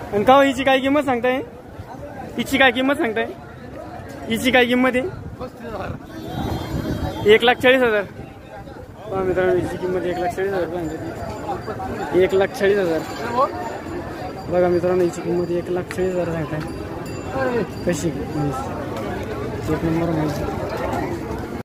आणि का हिची काय किंमत सांगताय? हिची काय किंमत सांगताय? हिची काय किंमत आहे? 1,40,000. पहा मित्रांनो, हिची किंमत 1,40,000 सांगते. 1,40,000. बघा मित्रांनो, हिची किंमत 1,40,000 सांगताय. कशी एक नंबर म्हैस.